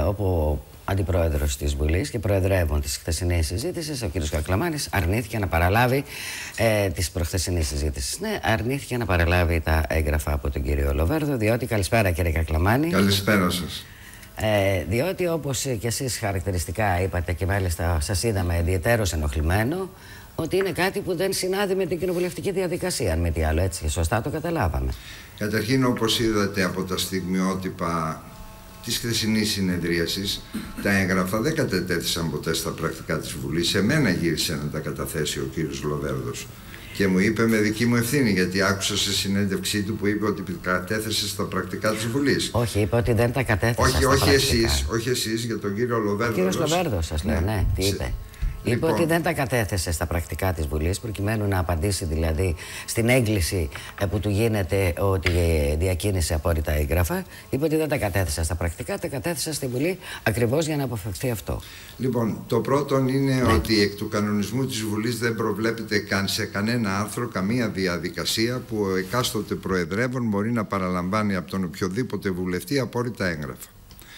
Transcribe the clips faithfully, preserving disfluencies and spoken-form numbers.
όπου αντιπρόεδρος της Βουλής και προεδρεύων της χθεσινής συζήτησης, ο κ. Κακλαμάνης, αρνήθηκε να παραλάβει ε, της προχθεσινής συζήτησης. Ναι, αρνήθηκε να παραλάβει τα έγγραφα από τον κύριο Λοβέρδο, διότι, καλησπέρα κύριε Κακλαμάνη. Καλησπέρα σας. Ε, διότι όπως και εσείς χαρακτηριστικά είπατε και μάλιστα σας είδαμε ιδιαιτέρως ενοχλημένο, ότι είναι κάτι που δεν συνάδει με την κοινοβουλευτική διαδικασία, αν μη τι άλλο, έτσι σωστά το καταλάβαμε. Καταρχήν, όπως είδατε από τα στιγμιότυπα της χθεσινής συνεδρίασης, τα έγγραφα δεν κατετέθησαν ποτέ στα πρακτικά της Βουλής. Σε μένα γύρισε να τα καταθέσει ο κύριος Λοβέρδος και μου είπε με δική μου ευθύνη, γιατί άκουσα σε συνέντευξή του που είπε ότι κατέθεσε στα πρακτικά της Βουλής. Όχι, είπε ότι δεν τα κατέθεσα όχι, στα όχι πρακτικά. Εσείς, όχι εσείς, για τον κύριο Λοβέρδο. Ο κύριος Λοβέρδος σας λέω, ναι, ναι τι είπε. Σε... Είπε Λοιπόν, ότι δεν τα κατέθεσε στα πρακτικά της Βουλής, προκειμένου να απαντήσει δηλαδή στην έγκληση που του γίνεται ότι διακίνησε απόρριτα έγγραφα. Είπε ότι δεν τα κατέθεσε στα πρακτικά, τα κατέθεσε στη Βουλή ακριβώς για να αποφευχθεί αυτό. Λοιπόν, το πρώτο είναι ναι. ότι εκ του κανονισμού της Βουλής δεν προβλέπεται καν σε κανένα άρθρο καμία διαδικασία που ο εκάστοτε προεδρεύων μπορεί να παραλαμβάνει από τον οποιοδήποτε βουλευτή απόρριτα έγγραφα.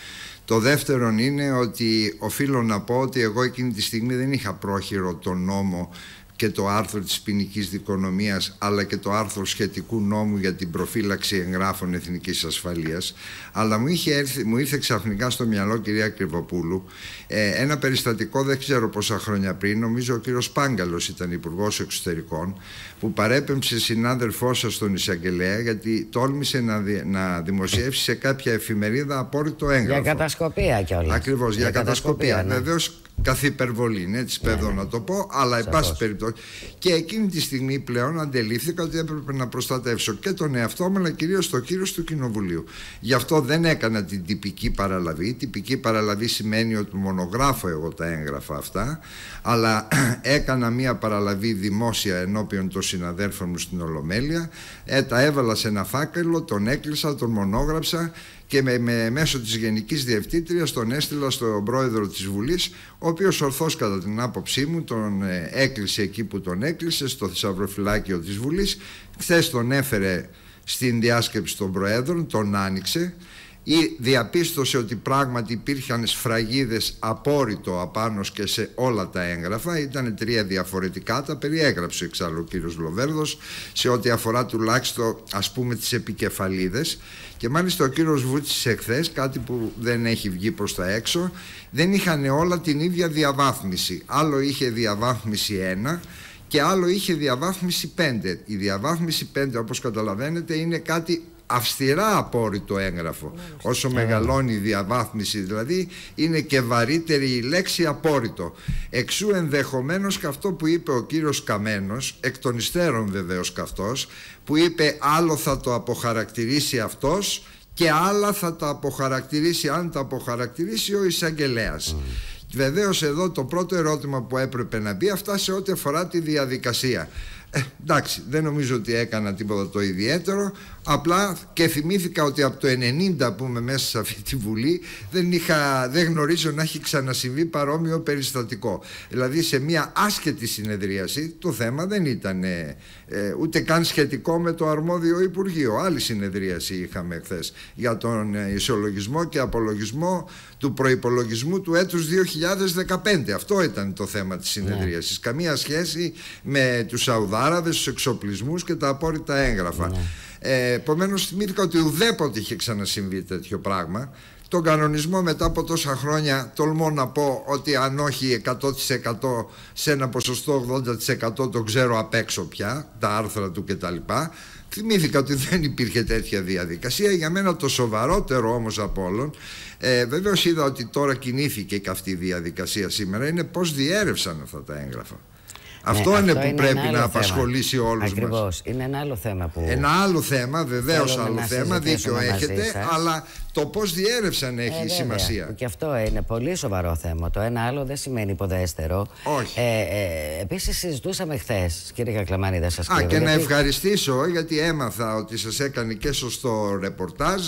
Το δεύτερο είναι ότι οφείλω να πω ότι εγώ εκείνη τη στιγμή δεν είχα πρόχειρο τον νόμο και το άρθρο της ποινικής δικονομίας, αλλά και το άρθρο σχετικού νόμου για την προφύλαξη εγγράφων εθνικής ασφαλείας, αλλά μου, είχε έρθει, μου ήρθε ξαφνικά στο μυαλό, κυρία Κρυβοπούλου, ε, ένα περιστατικό δεν ξέρω πόσα χρόνια πριν, νομίζω ο κύριος Πάγκαλος ήταν υπουργός εξωτερικών, που παρέπεμψε συνάδελφό σας στον εισαγγελέα γιατί τόλμησε να, δι, να δημοσιεύσει σε κάποια εφημερίδα απόρριτο έγγραφο. Για κατασκοπία κιόλας. Ακριβώς, για, για κατασκοπία. κατασκοπία ναι. Βεβαίως, καθ' υπερβολή, ναι, έτσι παιδό ναι, ναι. να το πω, αλλά εν πάση περιπτώσει. Και εκείνη τη στιγμή πλέον αντελήφθηκα ότι έπρεπε να προστατεύσω και τον εαυτό μου, αλλά κυρίως το κύρος του Κοινοβουλίου. Γι' αυτό δεν έκανα την τυπική παραλαβή. Η τυπική παραλαβή σημαίνει ότι μονογράφω εγώ τα έγγραφα αυτά, αλλά έκανα μία παραλαβή δημόσια ενώπιον των συναδέλφων μου στην Ολομέλεια. Ε, τα έβαλα σε ένα φάκελο, τον έκλεισα, τον μονόγραψα και με, με, μέσω της Γενικής Διευθύντριας τον έστειλα στον πρόεδρο της Βουλής, ο οποίος ορθώς κατά την άποψή μου τον ε, έκλεισε εκεί που τον έκλεισε, στο θησαυροφυλάκιο της Βουλής. Χθες τον έφερε στην διάσκεψη των προέδρων, τον άνοιξε ή διαπίστωσε ότι πράγματι υπήρχαν σφραγίδες απόρριτο απάνω και σε όλα τα έγγραφα. Ήταν τρία διαφορετικά, τα περιέγραψε εξάλλου ο κύριος Λοβέρδος σε ό,τι αφορά τουλάχιστον ας πούμε τις επικεφαλίδες. Και μάλιστα ο κύριος Βούτσης εχθές, κάτι που δεν έχει βγει προς τα έξω, δεν είχαν όλα την ίδια διαβάθμιση. Άλλο είχε διαβάθμιση ένα και άλλο είχε διαβάθμιση πέντε. Η διαβάθμιση πέντε, όπως καταλαβαίνετε, είναι κάτι αυστηρά απόρριτο έγγραφο. Όσο μεγαλώνει η διαβάθμιση δηλαδή, είναι και βαρύτερη η λέξη απόρριτο. Εξού ενδεχομένως και αυτό που είπε ο κύριος Καμένος, εκ των υστέρων βεβαίως καυτός, που είπε άλλο θα το αποχαρακτηρίσει αυτός και άλλα θα το αποχαρακτηρίσει, αν το αποχαρακτηρίσει ο εισαγγελέας. Mm. Βεβαίως εδώ το πρώτο ερώτημα που έπρεπε να μπει, αυτά σε ό,τι αφορά τη διαδικασία. Ε, εντάξει, δεν νομίζω ότι έκανα τίποτα το ιδιαίτερο. Απλά και θυμήθηκα ότι από το ενενήντα που είμαι μέσα σε αυτή τη Βουλή δεν, είχα, δεν γνωρίζω να έχει ξανασυμβεί παρόμοιο περιστατικό. Δηλαδή σε μια άσχετη συνεδρίαση το θέμα δεν ήταν ε, ε, ούτε καν σχετικό με το αρμόδιο Υπουργείο. Άλλη συνεδρίαση είχαμε χθες για τον ε, ισολογισμό και απολογισμό του προϋπολογισμού του έτους δύο χιλιάδες δεκαπέντε. Αυτό ήταν το θέμα της συνεδρίασης. Yeah. Καμία σχέση με τους Σαουδάραβες, τους εξοπλισμούς και τα απόρριτα έγγραφα. Yeah. Ε, Επομένως θυμήθηκα ότι ουδέποτε είχε ξανασυμβεί τέτοιο πράγμα. Τον κανονισμό μετά από τόσα χρόνια τολμώ να πω ότι αν όχι εκατό τοις εκατό σε ένα ποσοστό ογδόντα τοις εκατό το ξέρω απ' έξω πια, τα άρθρα του κτλ. Θυμήθηκα ότι δεν υπήρχε τέτοια διαδικασία. Για μένα το σοβαρότερο όμως από όλων, ε, βεβαίως είδα ότι τώρα κινήθηκε και αυτή η διαδικασία σήμερα, είναι πώς διέρευσαν αυτά τα έγγραφα. Αυτό, ναι, είναι αυτό που είναι πρέπει να απασχολήσει θέμα. όλους Ακριβώς. μας. Είναι ένα άλλο θέμα που... Ένα άλλο θέμα, βεβαίως άλλο θέμα, δίκιο έχετε, αλλά το πώς διέρευσαν έχει ε, σημασία. Και αυτό είναι πολύ σοβαρό θέμα. Το ένα άλλο δεν σημαίνει υποδέστερο. Όχι. Ε, ε, επίσης συζητούσαμε χθες, κύριε Κακλαμάνη, δεν σας κρύβω. Α, και γιατί... να ευχαριστήσω γιατί έμαθα ότι σας έκανε και σωστό ρεπορτάζ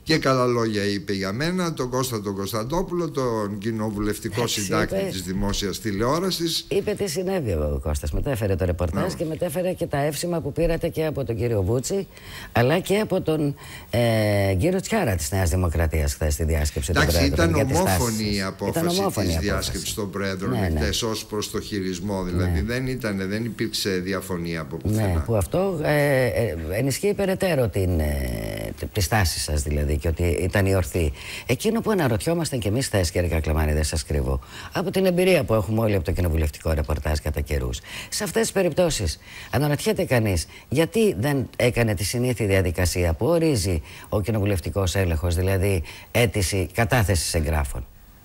Και καλά λόγια είπε για μένα, τον Κώστα τον Κωνσταντόπουλο, τον κοινοβουλευτικό Έτσι, συντάκτη είπε... της δημόσιας τηλεόρασης. Είπε τι συνέβη ο Κώστας. Μετέφερε το ρεπορτάζ no. και μετέφερε και τα εύσημα που πήρατε και από τον κύριο Βούτσι, αλλά και από τον ε, κύριο Τσιάρα της Νέας Δημοκρατίας χθες στη διάσκεψη των Πρόεδρων. Ήταν ομόφωνη η απόφαση της διάσκεψης των Πρόεδρων ναι, ναι. χθες ως προς το χειρισμό. Δηλαδή ναι. δεν, ήταν, δεν υπήρξε διαφωνία από πουθενά. Ναι, που αυτό ε, ε, ενισχύει περαιτέρω την, ε, τη στάση σας δηλαδή και ότι ήταν η ορθή. Εκείνο που αναρωτιόμασταν και εμείς χθες, κύριε Κακλαμάνη, δεν σας κρύβω, από την εμπειρία που έχουμε όλοι από το κοινοβουλευτικό ρεπορτάζ κατά καιρούς, σε αυτές τις περιπτώσεις αναρωτιέται κανείς γιατί δεν έκανε τη συνήθη διαδικασία που ορίζει ο κοινοβουλευτικός έλεγχος, δηλαδή αίτηση κατάθεσης εγγράφων.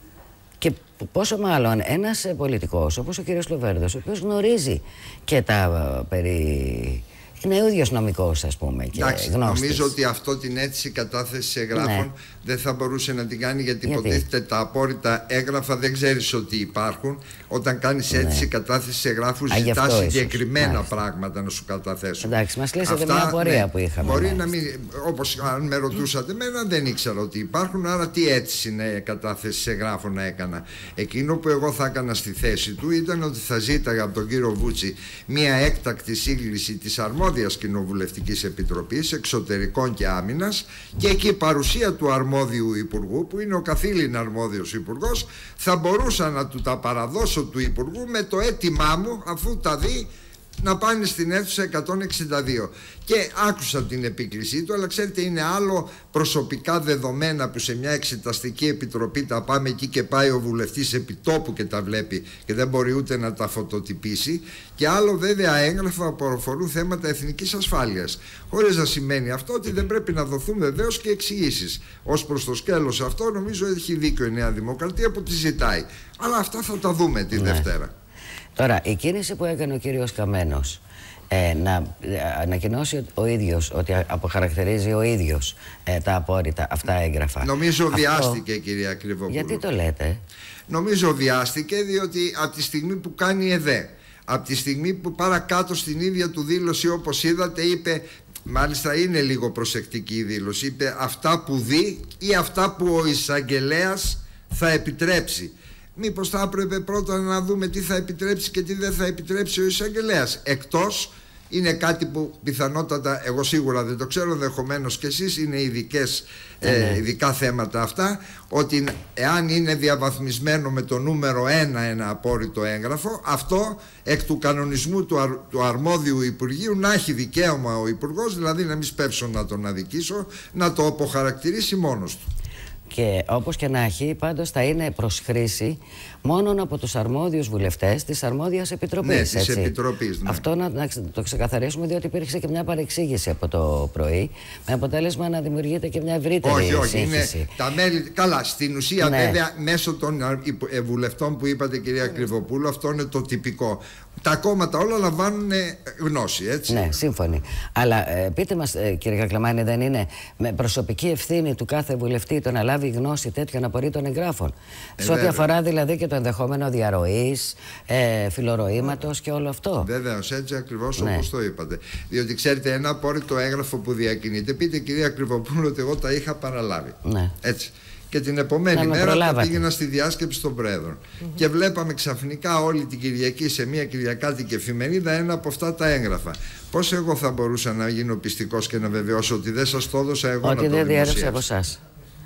Και πόσο μάλλον ένας πολιτικός όπως ο κύριος Λοβέρδος, ο οποίος γνωρίζει και τα uh, περί... είναι ο ίδιος νομικός, ας πούμε, και Εντάξει, γνώστης. Νομίζω ότι αυτό την αίτηση κατάθεση εγγράφων ναι. δεν θα μπορούσε να την κάνει γιατί, γιατί υποτίθεται τα απόρριτα έγγραφα δεν ξέρεις ότι υπάρχουν. Όταν κάνεις αίτηση ναι. κατάθεση εγγράφου ζητάς συγκεκριμένα Μάλιστα. πράγματα να σου καταθέσουν. Εντάξει, μας λύσατε Αυτά, μια απορία ναι, που είχαμε. Μπορεί ναι. να μην, όπως αν με ρωτούσατε εμένα δεν ήξερα ότι υπάρχουν, άρα τι αίτηση ναι, κατάθεση εγγράφων να έκανα. Εκείνο που εγώ θα έκανα στη θέση του ήταν ότι θα ζήταγα από τον κύριο Βούτσι μια έκτακτη σύγκληση της αρμόδιας Κοινοβουλευτικής Επιτροπής Εξωτερικών και Άμυνας και εκεί η παρουσία του αρμόδιου υπουργού, που είναι ο καθήλυν αρμόδιος υπουργός, θα μπορούσα να του τα παραδώσω του υπουργού με το αίτημά μου, αφού τα δει, να πάνε στην αίθουσα εκατόν εξήντα δύο. Και άκουσα την επίκλησή του, αλλά ξέρετε είναι άλλο προσωπικά δεδομένα που σε μια εξεταστική επιτροπή τα πάμε εκεί και πάει ο βουλευτής επιτόπου και τα βλέπει και δεν μπορεί ούτε να τα φωτοτυπήσει, και άλλο βέβαια έγγραφα που αφορούν θέματα εθνικής ασφάλειας, χωρίς να σημαίνει αυτό ότι δεν πρέπει να δοθούν βεβαίως και εξηγήσεις. Ως προς το σκέλος αυτό νομίζω έχει δίκιο η Νέα Δημοκρατία που τη ζητάει, αλλά αυτά θα τα δούμε τη ναι. Δευτέρα. Τώρα, η κίνηση που έκανε ο κύριος Καμένος ε, να ανακοινώσει ο ίδιος ότι αποχαρακτηρίζει ο ίδιος ε, τα απόρριτα αυτά έγγραφα. Νομίζω αυτό... βιάστηκε, κυρία Κρυβοπούλου. Γιατί το λέτε? Νομίζω βιάστηκε διότι από τη στιγμή που κάνει ΕΔΕ, από τη στιγμή που παρακάτω στην ίδια του δήλωση όπως είδατε είπε, μάλιστα είναι λίγο προσεκτική η δήλωση, είπε αυτά που δει ή αυτά που ο εισαγγελέας θα επιτρέψει. Μήπως θα έπρεπε πρώτα να δούμε τι θα επιτρέψει και τι δεν θα επιτρέψει ο εισαγγελέας. Εκτός είναι κάτι που πιθανότατα, εγώ σίγουρα δεν το ξέρω, ενδεχομένως και εσείς, είναι ειδικές, ε, ειδικά θέματα αυτά, ότι εάν είναι διαβαθμισμένο με το νούμερο ένα ένα απόρριτο έγγραφο, αυτό εκ του κανονισμού του, αρ, του αρμόδιου Υπουργείου να έχει δικαίωμα ο Υπουργός, δηλαδή να μην σπεύσω να τον αδικήσω, να το αποχαρακτηρίσει μόνος του. Και όπως και να έχει, πάντως θα είναι προς χρήση μόνον από τους αρμόδιους βουλευτές της αρμόδιας επιτροπής. Ναι, της επιτροπής. Ναι. Αυτό να, να το ξεκαθαρίσουμε, διότι υπήρξε και μια παρεξήγηση από το πρωί, με αποτέλεσμα να δημιουργείται και μια ευρύτερη όχι, όχι, σύγχυση. Είναι τα μέλη, καλά, στην ουσία ναι. βέβαια μέσω των βουλευτών που είπατε, κυρία Κρυβοπούλου, αυτό είναι το τυπικό. Τα κόμματα όλα λαμβάνουν γνώση, έτσι. Ναι, σύμφωνοι. Αλλά ε, πείτε μας, ε, κύριε Κακλαμάνη, δεν είναι με προσωπική ευθύνη του κάθε βουλευτή το να λάβει γνώση τέτοιων απορρίτων εγγράφων? Ε, σε ό,τι αφορά δηλαδή και το ενδεχόμενο διαρροής, ε, φιλορροήματος και όλο αυτό. Βέβαιως, έτσι ακριβώς ναι. όπως το είπατε. Διότι ξέρετε, ένα απόρριτο έγγραφο που διακινείται, πείτε κυρία Κρυβοπούλου ότι εγώ τα είχα παραλάβει. Ναι. Έτσι. Και την επομένη μέρα θα πήγαινα στη διάσκεψη των Πρόεδρων. Mm-hmm. Και βλέπαμε ξαφνικά όλη την Κυριακή σε μια κυριακάτικη εφημερίδα ένα από αυτά τα έγγραφα. Πώς εγώ θα μπορούσα να γίνω πιστικός και να βεβαιώσω ότι δεν σας το έδωσα εγώ ότι να το δεν διέρευσε από εσάς.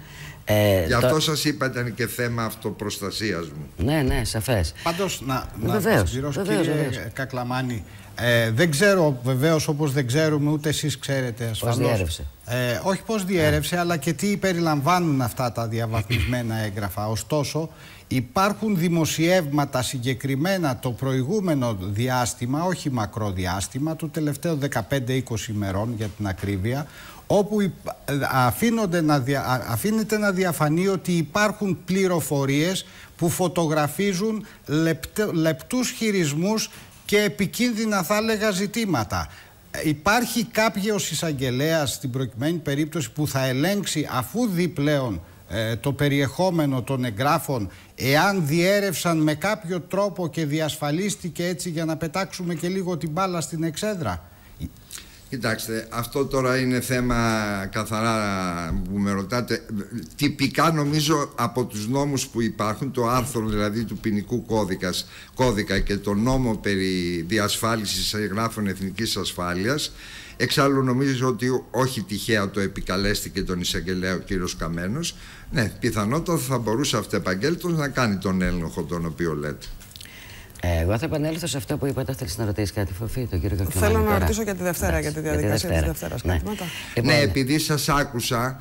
Ε, Γι' αυτό το... σας είπα, ήταν και θέμα αυτοπροστασίας μου. Ναι, ναι, σαφές. Πάντως, να, να βεβαίως, συμπληρώσω, βεβαίως, κύριε βεβαίως. Κακλαμάνη, ε, δεν ξέρω βεβαίως, όπως δεν ξέρουμε ούτε εσείς ξέρετε ασφαλώς. Πώς διέρευσε. Ε, όχι πώς διέρευσε, yeah. αλλά και τι περιλαμβάνουν αυτά τα διαβαθμισμένα έγγραφα. Ωστόσο, υπάρχουν δημοσιεύματα συγκεκριμένα το προηγούμενο διάστημα, όχι μακρό διάστημα, του τελευταίου δεκαπέντε είκοσι ημερών για την ακρίβεια, όπου αφήνονται να δια, αφήνεται να διαφανεί ότι υπάρχουν πληροφορίες που φωτογραφίζουν λεπτ, λεπτούς χειρισμούς και επικίνδυνα, θα έλεγα, ζητήματα. Υπάρχει κάποιος εισαγγελέας στην προκειμένη περίπτωση που θα ελέγξει, αφού δει πλέον ε, το περιεχόμενο των εγγράφων, εάν διέρευσαν με κάποιο τρόπο και διασφαλίστηκε έτσι, για να πετάξουμε και λίγο την μπάλα στην εξέδρα? Κοιτάξτε, αυτό τώρα είναι θέμα καθαρά που με ρωτάτε. Τυπικά νομίζω από τους νόμους που υπάρχουν, το άρθρο δηλαδή του ποινικού κώδικας, κώδικα και το νόμο περί διασφάλισης εγγράφων εθνικής ασφάλειας, εξάλλου νομίζω ότι όχι τυχαία το επικαλέστηκε τον εισαγγελέα ο κύριος Καμένος, ναι, πιθανότατα θα μπορούσε αυτεπαγγέλτος να κάνει τον έλεγχο τον οποίο λέτε. Εγώ θα επανέλθω σε αυτό που είπατε. Θέλεις να ρωτήσεις κάτι, Φωφή, τον κύριο Κακλαμάνη? Θέλω να τώρα ρωτήσω για τη Δευτέρα, για τη διαδικασία της Δευτέρας. Ναι. Ναι, επειδή σας άκουσα,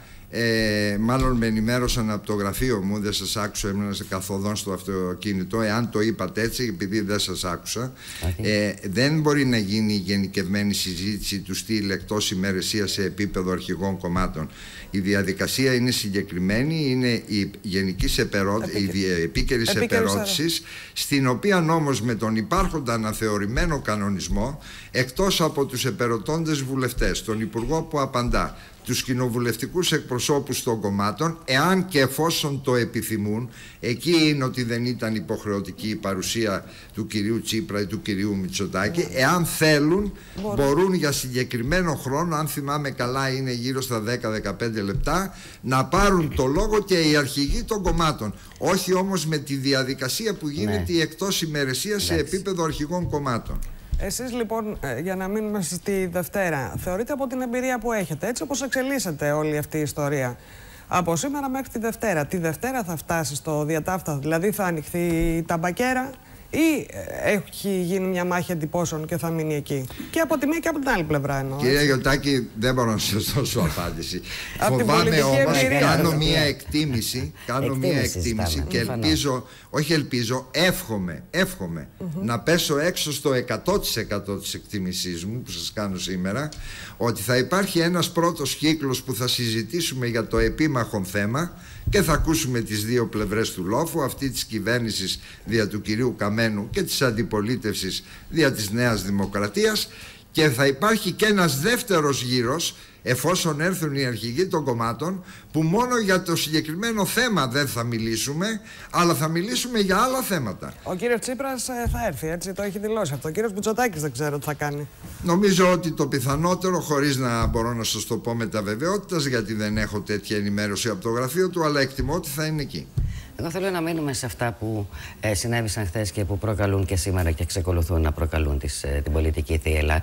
ε, μάλλον με ενημέρωσαν από το γραφείο μου, δεν σας άκουσα, έμεινα καθοδόν στο αυτοκίνητο. Εάν το είπατε έτσι, επειδή δεν σας άκουσα, okay. ε, δεν μπορεί να γίνει η γενικευμένη συζήτηση του στυλ εκτός ημερησίας σε επίπεδο αρχηγών κομμάτων. Η διαδικασία είναι συγκεκριμένη, είναι η γενικής επερώ... η επίκαιρης επερώτησης, στην οποία όμως με τον υπάρχοντα αναθεωρημένο κανονισμό, εκτός από τους επερωτώντες βουλευτές, τον Υπουργό που απαντά, τους κοινοβουλευτικούς εκπροσώπους των κομμάτων, εάν και εφόσον το επιθυμούν, εκεί είναι ότι δεν ήταν υποχρεωτική η παρουσία του κυρίου Τσίπρα ή του κυρίου Μητσοτάκη, εάν θέλουν μπορούν, μπορούν για συγκεκριμένο χρόνο, αν θυμάμαι καλά είναι γύρω στα δέκα με δεκαπέντε λεπτά, να πάρουν το λόγο και οι αρχηγοί των κομμάτων. Όχι όμως με τη διαδικασία που γίνεται ναι. εκτός ημερησίας σε επίπεδο αρχηγών κομμάτων. Εσείς λοιπόν, για να μείνουμε στη Δευτέρα, θεωρείτε από την εμπειρία που έχετε, έτσι όπως εξελίσσεται όλη αυτή η ιστορία, από σήμερα μέχρι τη Δευτέρα, τη Δευτέρα θα φτάσει στο διατάφτα, δηλαδή θα ανοιχθεί η ταμπακέρα ή έχει γίνει μια μάχη εντυπώσεων και θα μείνει εκεί? Και από τη μία και από την άλλη πλευρά εννοώ. Κυρία Γιωτάκη, δεν μπορώ να σας δώσω απάντηση. Φοβάμαι όμως, κάνω μία εκτίμηση, κάνω μία εκτίμηση και ελπίζω, όχι ελπίζω, εύχομαι, εύχομαι mm-hmm. να πέσω έξω στο εκατό τοις εκατό της εκτίμησής μου που σας κάνω σήμερα, ότι θα υπάρχει ένας πρώτος κύκλος που θα συζητήσουμε για το επίμαχο θέμα και θα ακούσουμε τις δύο πλευρές του λόφου, αυτή της κυβέρνησης δια του κυρίου Καμένου και της αντιπολίτευσης δια της Νέας Δημοκρατίας, και θα υπάρχει και ένας δεύτερος γύρος εφόσον έρθουν οι αρχηγοί των κομμάτων, που μόνο για το συγκεκριμένο θέμα δεν θα μιλήσουμε, αλλά θα μιλήσουμε για άλλα θέματα. Ο κύριος Τσίπρας θα έρθει, έτσι, το έχει δηλώσει αυτό. Ο κύριος Μητσοτάκης δεν ξέρω τι θα κάνει. Νομίζω ότι το πιθανότερο, χωρίς να μπορώ να σας το πω με τα βεβαιότητας, γιατί δεν έχω τέτοια ενημέρωση από το γραφείο του, αλλά εκτιμώ ότι θα είναι εκεί. Εγώ θέλω να μείνουμε σε αυτά που ε, συνέβησαν χθες και που προκαλούν και σήμερα και εξακολουθούν να προκαλούν τις, ε, την πολιτική θύελλα.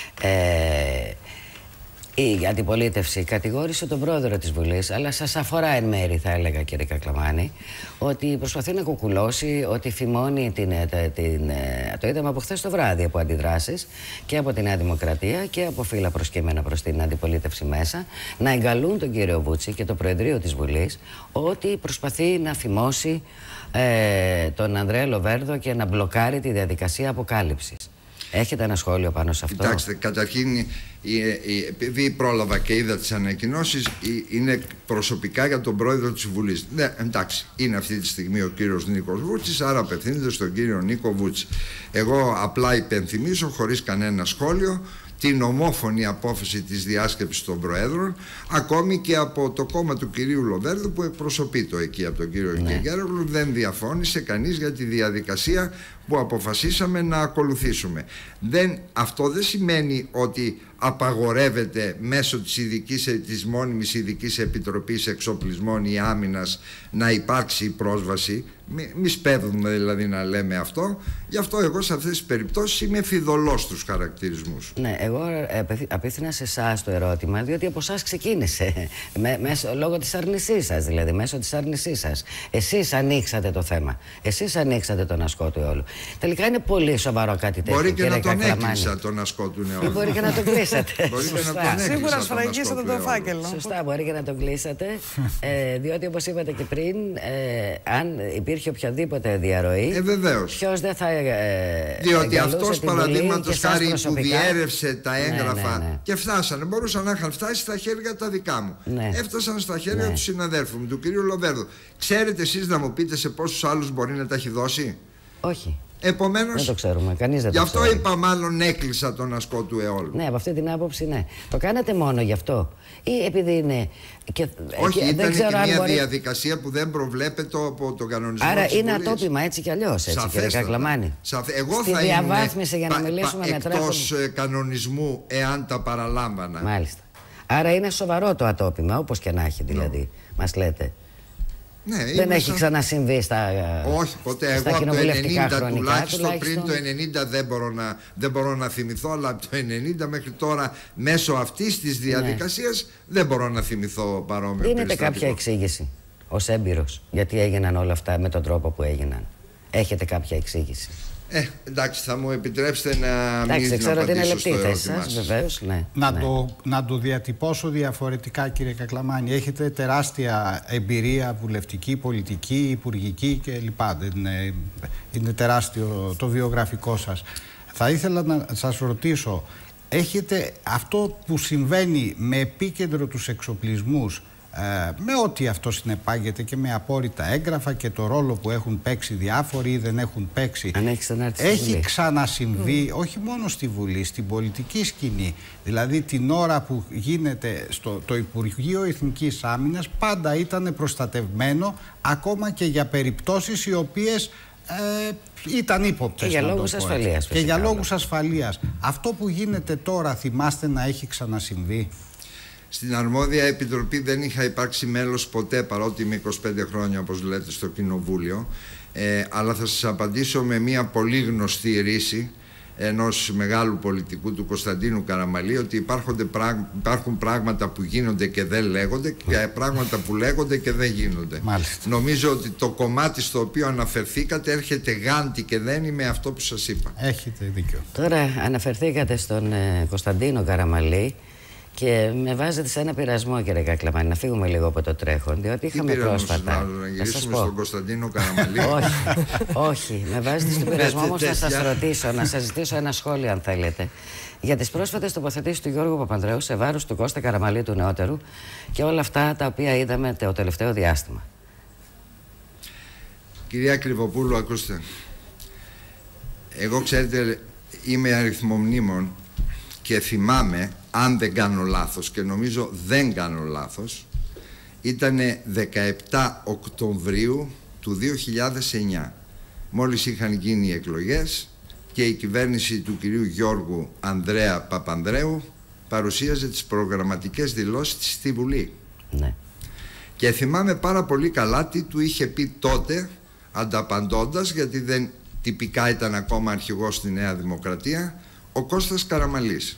Ε, Η αντιπολίτευση κατηγόρησε τον πρόεδρο της Βουλής, αλλά σας αφορά εν μέρη, θα έλεγα, κύριε Κακλαμάνη, ότι προσπαθεί να κουκουλώσει, ότι φημώνει την, την, την, το είδαμε από χθες το βράδυ από αντιδράσεις και από τη Νέα Δημοκρατία και από φύλλα προσκύμενα προς την αντιπολίτευση μέσα, να εγκαλούν τον κύριο Βούτση και το Προεδρείο της Βουλής ότι προσπαθεί να φημώσει ε, τον Ανδρέα Λοβέρδο και να μπλοκάρει τη διαδικασία αποκάλυψης. Έχετε ένα σχόλιο πάνω σε αυτό? Κοιτάξτε, καταρχήν, επειδή πρόλαβα και είδα τις ανακοινώσεις, είναι προσωπικά για τον πρόεδρο της Βουλής. Ναι, εντάξει, είναι αυτή τη στιγμή ο κύριος Νίκος Βούτσης, άρα απευθύνεται στον κύριο Νίκο Βούτση. Εγώ απλά υπενθυμίζω, χωρίς κανένα σχόλιο, την ομόφωνη απόφαση της διάσκεψης των Προέδρων, ακόμη και από το κόμμα του κυρίου Λοβέρδου που εκπροσωπεί το εκεί από τον κύριο ναι. Γέρογλου, δεν διαφώνησε κανείς για τη διαδικασία που αποφασίσαμε να ακολουθήσουμε. Δεν, αυτό δεν σημαίνει ότι απαγορεύεται μέσω της, ειδικής, της μόνιμης ειδικής επιτροπής εξοπλισμών ή άμυνας να υπάρξει πρόσβαση. Μη, μη σπέβδουμε δηλαδή να λέμε αυτό. Γι' αυτό εγώ σε αυτές τις περιπτώσεις είμαι φιδωλός στους χαρακτηρισμούς. Ναι, εγώ απίθυνα σε εσάς το ερώτημα, διότι από εσάς ξεκίνησε με, μέσω, λόγω της αρνησής σας, δηλαδή μέσω της αρνησής σας. Εσείς ανοίξατε το θέμα. Εσείς ανοίξατε τον ασκό του αιώλου. Τελικά είναι πολύ σοβαρό κάτι τέτοιο. Μπορεί και να τον έκλεισα τον ασκό του αιώλου. Μπορεί και να τον κλείσατε. Σίγουρα σφραγίσατε τον φάκελο. Σωστά, μπορεί και να τον κλείσατε. ε, διότι όπως είπατε και πριν, ε, αν υπήρχε οποιαδήποτε διαρροή, ε, ποιος δεν θα. Ε, διότι αυτός παραδείγματος χάρη που διέρευσε τα έγγραφα, ναι, ναι, ναι. και φτάσανε, μπορούσαν να είχαν φτάσει στα χέρια τα δικά μου. Ναι. Έφτασαν στα χέρια ναι. του συναδέλφου μου, του κυρίου Λοβέρδου. Ξέρετε εσείς να μου πείτε σε πόσους άλλους μπορεί να τα έχει δώσει? Όχι. Επομένως, δεν το ξέρουμε. Κανείς δεν γι' το αυτό ξέρει. είπα, μάλλον έκλεισα τον ασκό του αιώλου. Ναι, από αυτή την άποψη, ναι. Το κάνατε μόνο γι' αυτό, ή επειδή είναι. Και, Όχι, και, ήταν δεν ξέρω και αν μια μπορεί... διαδικασία που δεν προβλέπεται από τον κανονισμό. Άρα της είναι Βουλής. ατόπιμα έτσι κι αλλιώς, έτσι, κύριε Κακλαμάνη. Σαφ... Εγώ Στη θα διαβάθμιση ήμουν για να μιλήσουμε με τρόπο. εκτός κανονισμού, εάν τα παραλάμβανα. Μάλιστα. Άρα είναι σοβαρό το ατόπιμα, όπως και να έχει δηλαδή, no. μας λέτε. Ναι, δεν έχει σαν... ξανασυμβεί στα. Όχι, ποτέ. Στα Εγώ από το ενενήντα χρονικά, τουλάχιστον, τουλάχιστον, πριν το ενενήντα δεν μπορώ, να, δεν μπορώ να θυμηθώ, αλλά από το ενενήντα μέχρι τώρα, μέσω αυτής της διαδικασίας, ναι. δεν μπορώ να θυμηθώ παρόμοιο. Δίνετε κάποια εξήγηση ως έμπειρος, γιατί έγιναν όλα αυτά με τον τρόπο που έγιναν? Έχετε κάποια εξήγηση? Ε, εντάξει, θα μου επιτρέψετε να εντάξει, μην ξέρω ότι είναι λεπτή στο θέση σας, βεβαίως, ναι. Να, ναι. Το, να το διατυπώσω διαφορετικά, κύριε Κακλαμάνη. Έχετε τεράστια εμπειρία βουλευτική, πολιτική, υπουργική κλπ. Είναι, είναι τεράστιο το βιογραφικό σας. Θα ήθελα να σας ρωτήσω, έχετε αυτό που συμβαίνει με επίκεντρο τους εξοπλισμούς, με ό,τι αυτό συνεπάγεται και με απόρριτα έγγραφα και το ρόλο που έχουν παίξει διάφοροι ή δεν έχουν παίξει, έχει ξανασυμβεί mm. όχι μόνο στη Βουλή, στην πολιτική σκηνή. Δηλαδή την ώρα που γίνεται στο το Υπουργείο Εθνικής Άμυνας πάντα ήταν προστατευμένο ακόμα και για περιπτώσεις οι οποίες ε, ήταν ύποπτες. Και για λόγους ασφαλείας. Και για λόγους ασφαλείας. Αυτό που γίνεται τώρα, θυμάστε να έχει ξανασυμβεί? Στην αρμόδια επιτροπή δεν είχα υπάρξει μέλος ποτέ, παρότι είμαι είκοσι πέντε χρόνια, όπως λέτε, στο Κοινοβούλιο. Ε, αλλά θα σας απαντήσω με μια πολύ γνωστή ρίση ενός μεγάλου πολιτικού, του Κωνσταντίνου Καραμαλή, ότι υπάρχουν πράγματα που γίνονται και δεν λέγονται και πράγματα που λέγονται και δεν γίνονται. Μάλιστα. Νομίζω ότι το κομμάτι στο οποίο αναφερθήκατε έρχεται γάντι και δένει με αυτό που σας είπα. Έχετε δίκιο. Τώρα αναφερθήκατε στον ε, Κωνσταντίνο Καραμαλή και με βάζετε σε ένα πειρασμό, κύριε Κακλαμάνη, να φύγουμε λίγο από το τρέχον, διότι είχαμε πρόσφατα. Να γυρίσουμε στον Κωνσταντίνο Καραμαλή. όχι, όχι, με βάζετε στον πειρασμό, όμως να σας ρωτήσω, να σας ζητήσω ένα σχόλιο, αν θέλετε, για τις πρόσφατες τοποθετήσεις του Γιώργου Παπανδρέου σε βάρος του Κώστα Καραμαλή, του νεότερου, και όλα αυτά τα οποία είδαμε το τελευταίο διάστημα. Κυρία Κρυβοπούλου, ακούστε. Εγώ, ξέρετε, είμαι αριθμομνήμων και θυμάμαι, αν δεν κάνω λάθος, και νομίζω δεν κάνω λάθος, ήταν δεκαεπτά Οκτωβρίου του δύο χιλιάδες εννιά. Μόλις είχαν γίνει οι εκλογές και η κυβέρνηση του κυρίου Γιώργου Ανδρέα Παπανδρέου παρουσίαζε τις προγραμματικές δηλώσεις της στη Βουλή. Ναι. Και θυμάμαι πάρα πολύ καλά τι του είχε πει τότε, ανταπαντώντας, γιατί δεν τυπικά ήταν ακόμα αρχηγός στη Νέα Δημοκρατία, ο Κώστας Καραμαλής.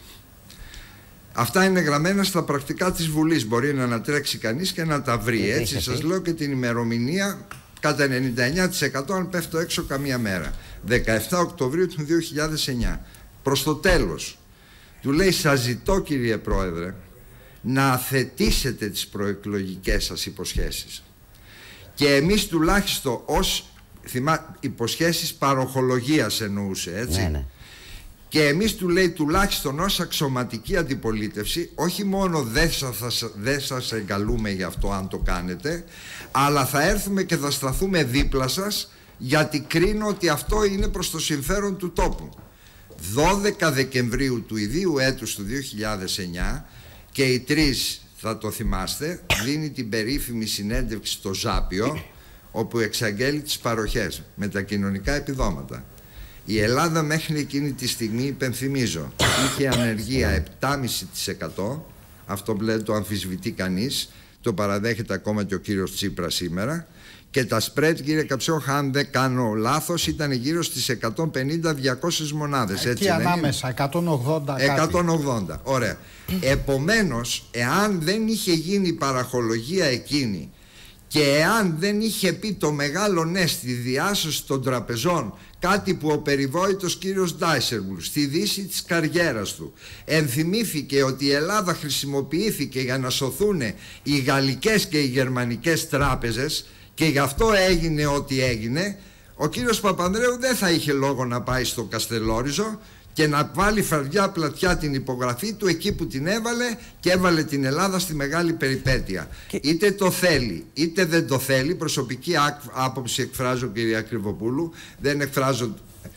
Αυτά είναι γραμμένα στα πρακτικά της Βουλής. Μπορεί να ανατρέξει κανείς και να τα βρει. Έτσι σας λέω και την ημερομηνία κατά ενενήντα εννιά τοις εκατό, αν πέφτω έξω καμία μέρα. δεκαεπτά Οκτωβρίου του δύο χιλιάδες εννιά. Προς το τέλος του λέει, σας ζητώ, κύριε Πρόεδρε, να αθετήσετε τις προεκλογικές σας υποσχέσεις. Και εμείς τουλάχιστον ως θυμά, υποσχέσεις παροχολογίας εννοούσε, έτσι. Ναι, ναι. Και εμείς, του λέει, τουλάχιστον ως αξιωματική αντιπολίτευση, όχι μόνο δεν σας, δεν σας εγκαλούμε γι' αυτό αν το κάνετε, αλλά θα έρθουμε και θα σταθούμε δίπλα σας, γιατί κρίνω ότι αυτό είναι προς το συμφέρον του τόπου. δώδεκα Δεκεμβρίου του ιδίου έτους του δύο χιλιάδες εννιά, και οι τρεις θα το θυμάστε, δίνει την περίφημη συνέντευξη στο Ζάπιο, όπου εξαγγέλει τις παροχές με τα κοινωνικά επιδόματα. Η Ελλάδα μέχρι εκείνη τη στιγμή, υπενθυμίζω, είχε ανεργία επτά κόμμα πέντε τοις εκατό. Αυτό πλέον το αμφισβητεί κανείς. Το παραδέχεται ακόμα και ο κύριος Τσίπρας σήμερα. Και τα spread, κύριε Καψόχα, αν δεν κάνω λάθος, ήταν γύρω στις εκατόν πενήντα με διακόσιες μονάδες. Εκεί έτσι, ανάμεσα, εκατόν ογδόντα. εκατόν ογδόντα, ωραία. Επομένως, εάν δεν είχε γίνει η παραχολογία εκείνη και εάν δεν είχε πει το μεγάλο ναι στη διάσωση των τραπεζών, κάτι που ο περιβόητος κύριος Ντάισελμπλουμ στη δύση της καριέρας του ενθυμήθηκε ότι η Ελλάδα χρησιμοποιήθηκε για να σωθούν οι γαλλικές και οι γερμανικές τράπεζες, και γι' αυτό έγινε ό,τι έγινε, ο κύριος Παπανδρέου δεν θα είχε λόγο να πάει στο Καστελόριζο και να βάλει φαρδιά πλατιά την υπογραφή του εκεί που την έβαλε, και έβαλε την Ελλάδα στη μεγάλη περιπέτεια. Και... είτε το θέλει είτε δεν το θέλει, προσωπική άποψη εκφράζω, κυρία Κρυβοπούλου, δεν εκφράζω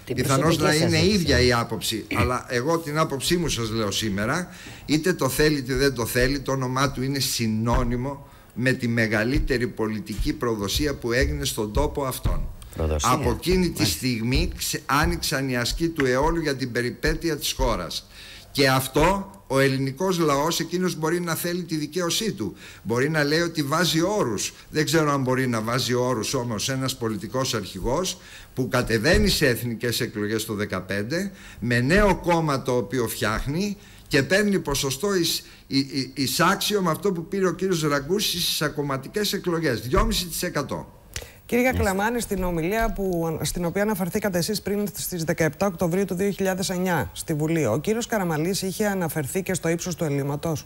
Πιθανώς να είναι η ίδια η άποψη. Αλλά εγώ την άποψή μου σας λέω σήμερα, είτε το θέλει είτε δεν το θέλει, το όνομά του είναι συνώνυμο με τη μεγαλύτερη πολιτική προδοσία που έγινε στον τόπο αυτόν. Προδοσία. Από εκείνη τη στιγμή άνοιξαν οι ασκοί του αιώλου για την περιπέτεια της χώρας. Και αυτό ο ελληνικός λαός, εκείνος μπορεί να θέλει τη δικαίωσή του. Μπορεί να λέει ότι βάζει όρους. Δεν ξέρω αν μπορεί να βάζει όρους όμως ένας πολιτικός αρχηγός που κατεβαίνει σε εθνικές εκλογές το δεκαπέντε με νέο κόμμα το οποίο φτιάχνει και παίρνει ποσοστό εις, εις, εισάξιο με αυτό που πήρε ο κύριος Ραγκούσης στις ακομματικές εκλογές, δυόμισι τοις εκατό. Κύριε Κακλαμάνη, στην ομιλία που, στην οποία αναφερθήκατε εσείς πριν στις δεκαεπτά Οκτωβρίου του δύο χιλιάδες εννιά στη Βουλή, ο κύριος Καραμανλής είχε αναφερθεί και στο ύψος του ελλείμματος?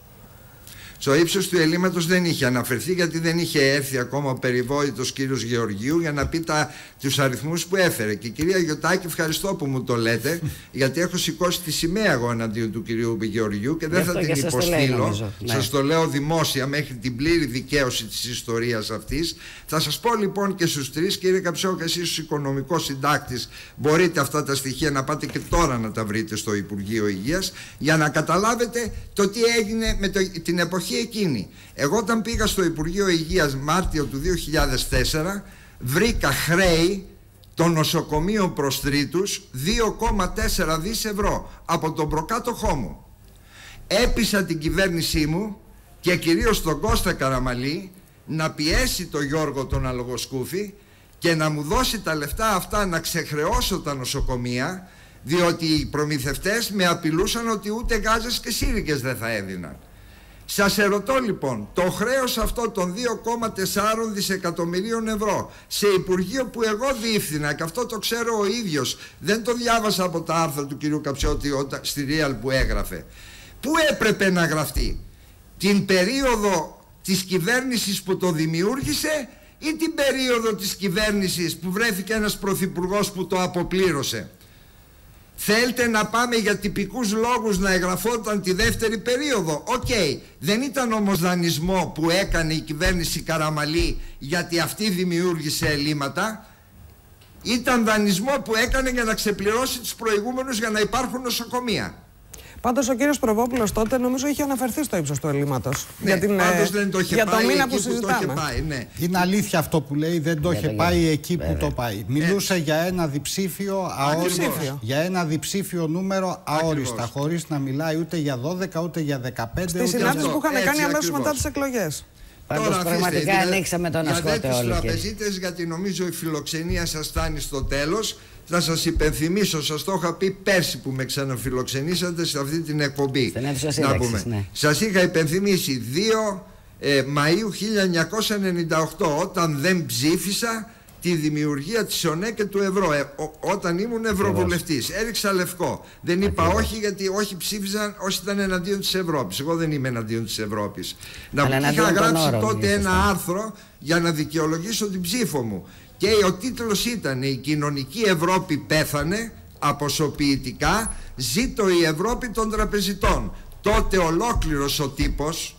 Στο ύψος του ελλείμματος δεν είχε αναφερθεί, γιατί δεν είχε έρθει ακόμα ο περιβόητος κύριος Γεωργίου για να πει τα, τους αριθμούς που έφερε. Και κυρία Γιωτάκη, ευχαριστώ που μου το λέτε, γιατί έχω σηκώσει τη σημαία εγώ εναντίον του κυρίου Γεωργίου και δεν θα την υποστείλω. Σας το λέω δημόσια μέχρι την πλήρη δικαίωση της ιστορίας αυτής. Θα σας πω λοιπόν και στους τρεις, κύριε Καψό, και εσείς ως οικονομικός συντάκτης μπορείτε αυτά τα στοιχεία να πάτε και τώρα να τα βρείτε στο Υπουργείο Υγείας, για να καταλάβετε το τι έγινε με το, την εποχή εκείνη. Εγώ όταν πήγα στο Υπουργείο Υγείας Μάρτιο του δύο χιλιάδες τέσσερα, βρήκα χρέη των νοσοκομείων προς τρίτους δύο κόμμα τέσσερα δις ευρώ από τον προκάτοχό μου. Έπεισα την κυβέρνησή μου και κυρίως τον Κώστα Καραμανλή να πιέσει τον Γιώργο τον Αλογοσκούφη και να μου δώσει τα λεφτά αυτά να ξεχρεώσω τα νοσοκομεία, διότι οι προμηθευτές με απειλούσαν ότι ούτε γάζες και σύρικες δεν θα έδιναν. Σας ερωτώ λοιπόν, το χρέος αυτό των δύο κόμμα τέσσερα δισεκατομμυρίων ευρώ σε Υπουργείο που εγώ διεύθυνα, και αυτό το ξέρω ο ίδιος, δεν το διάβασα από τα άρθρα του κυρίου Καψιώτη στη Real που έγραφε, πού έπρεπε να γραφτεί? Την περίοδο της κυβέρνησης που το δημιούργησε ή την περίοδο της κυβέρνησης που βρέθηκε ένας πρωθυπουργός που το αποπλήρωσε? Θέλετε να πάμε για τυπικούς λόγους να εγγραφόταν τη δεύτερη περίοδο? Οκ. Okay. Δεν ήταν όμως δανεισμό που έκανε η κυβέρνηση Καραμανλή γιατί αυτή δημιούργησε ελλείμματα. Ήταν δανεισμό που έκανε για να ξεπληρώσει τους προηγούμενους για να υπάρχουν νοσοκομεία. Πάντως ο κύριος Προβόπουλος τότε νομίζω είχε αναφερθεί στο ύψος του ελλείμματος. Ναι, για την, πάντως δεν το είχε για πάει το μήνα εκεί που, που το είχε πάει. Ναι. Είναι αλήθεια αυτό που λέει, δεν το είχε πάει εκεί που το πάει. Μιλούσε για ένα διψήφιο αόριστα, για ένα διψήφιο νούμερο αόριστα, χωρίς να μιλάει ούτε για δώδεκα ούτε για δεκαπέντε. Στη συνάντηση που είχαν κάνει αμέσως μετά τις εκλογές. Πάντως τώρα πραγματικά δηλαδή, ανοίξαμε τον ασκότε όλοι. Για τους τραπεζίτες, γιατί νομίζω η φιλοξενία σας φτάνει στο τέλος. Θα σας υπενθυμίσω, σας το είχα πει πέρσι που με ξαναφιλοξενήσατε σε αυτή την εκπομπή. Να πούμε. Ναι. Σας είχα υπενθυμίσει δύο ε, Μαΐου χίλια εννιακόσια ενενήντα οκτώ, όταν δεν ψήφισα τη δημιουργία της ΟΝΕ και του ευρώ. Ε, ό, όταν ήμουν ευρωβουλευτής, έριξα λευκό. Δεν είπα Ακριβώς. όχι, γιατί όχι ψήφισαν όσοι ήταν εναντίον της Ευρώπης. Εγώ δεν είμαι εναντίον της Ευρώπης. Να μου είχα γράψει όρων, τότε ένα σωστά. άρθρο για να δικαιολογήσω την ψήφο μου. Και ο τίτλος ήταν «Η κοινωνική Ευρώπη πέθανε αποσωποιητικά, ζήτω η Ευρώπη των τραπεζιτών». Τότε ολόκληρος ο τύπος,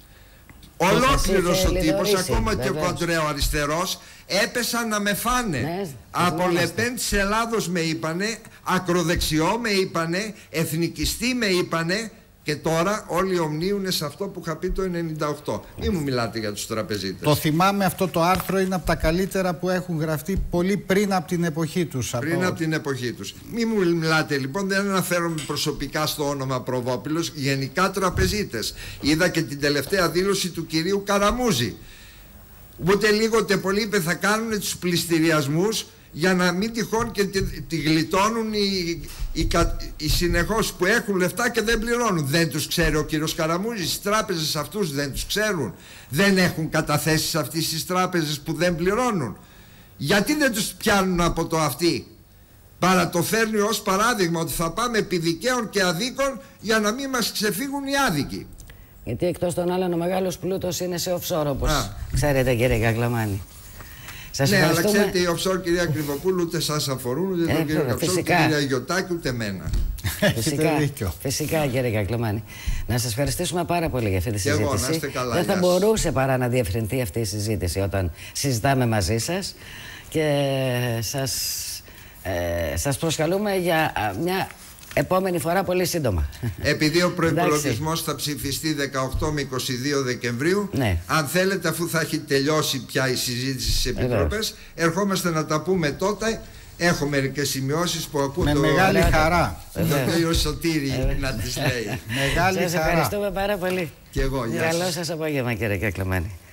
ολόκληρος ο τύπος, ακόμα βεβαίως. Και ο κοντρέο αριστερός, έπεσαν να με φάνε. Ναι, από Λεπέν της Ελλάδος με είπανε, ακροδεξιό με είπανε, εθνικιστή με είπανε. Και τώρα όλοι ομνίουνε σε αυτό που είχα πει το ενενήντα οκτώ. Μην μου μιλάτε για τους τραπεζίτες. Το θυμάμαι, αυτό το άρθρο είναι από τα καλύτερα που έχουν γραφτεί πολύ πριν από την εποχή τους. Πριν από, από την εποχή τους. Μην μου μιλάτε λοιπόν, δεν αναφέρομαι προσωπικά στο όνομα Προβόπουλος, γενικά τραπεζίτες. Είδα και την τελευταία δήλωση του κυρίου Καραμούζη. Ούτε λίγο ούτε πολύ είπε θα κάνουν τους πληστηριασμούς για να μην τυχόν και τη, τη γλιτώνουν οι, οι, οι συνεχώς που έχουν λεφτά και δεν πληρώνουν. Δεν τους ξέρει ο κύριος Καραμούζης? Οι τράπεζες αυτούς δεν τους ξέρουν? Δεν έχουν καταθέσεις αυτές τις τράπεζες που δεν πληρώνουν? Γιατί δεν τους πιάνουν από το αυτί? Παρά το φέρνει ως παράδειγμα ότι θα πάμε επί δικαίων και αδίκων για να μην μας ξεφύγουν οι άδικοι. Γιατί εκτός των άλλων ο μεγάλος πλούτος είναι σε offshore, όπως Α. ξέρετε κύριε Κακλαμάνη. Σας ναι, αλλά ξέρετε, οι offshore, κυρία Κρυβοπούλου, ούτε σας αφορούν, ούτε ε, τον κύριο Καψό, ούτε την κυρία Γιωτάκη, ούτε εμένα. Φυσικά, φυσικά, κύριε Κακλαμάνη. Να σας ευχαριστήσουμε πάρα πολύ για αυτή τη συζήτηση. Εγώ, να είστε καλά, δεν θα μπορούσε παρά να διευρυνθεί αυτή η συζήτηση όταν συζητάμε μαζί σας. Και σας Ε, σας προσκαλούμε για μια επόμενη φορά πολύ σύντομα. Επειδή ο προϋπολογισμός θα ψηφιστεί δεκαοκτώ με είκοσι δύο Δεκεμβρίου, ναι. Αν θέλετε, αφού θα έχει τελειώσει πια η συζήτηση στις επιτροπές, ερχόμαστε να τα πούμε τότε. Έχω μερικές σημειώσεις που ακούω. Με το... μεγάλη χαρά. Το κύριο Σωτήρη να τις λέει. Μεγάλη σας χαρά. ευχαριστούμε πάρα πολύ. Και εγώ, γεια σας. Καλό σας απόγευμα, κύριε Κακλαμάνη.